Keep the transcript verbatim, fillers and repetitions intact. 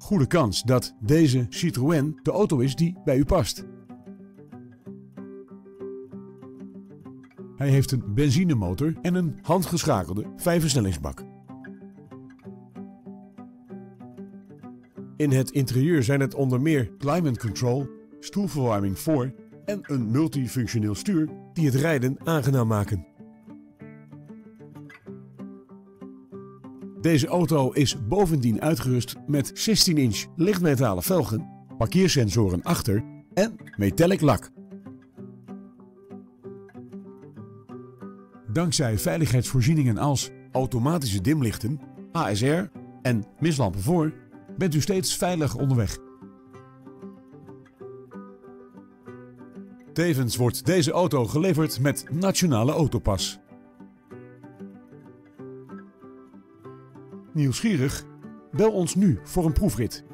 goede kans dat deze Citroën de auto is die bij u past. Hij heeft een benzinemotor en een handgeschakelde vijfversnellingsbak. In het interieur zijn het onder meer climate control, stoelverwarming voor en een multifunctioneel stuur die het rijden aangenaam maken. Deze auto is bovendien uitgerust met zestien inch lichtmetalen velgen, parkeersensoren achter en metallic lak. Dankzij veiligheidsvoorzieningen als automatische dimlichten, A S R en mislampen voor bent u steeds veilig onderweg. Tevens wordt deze auto geleverd met Nationale Autopas. Nieuwsgierig? Bel ons nu voor een proefrit.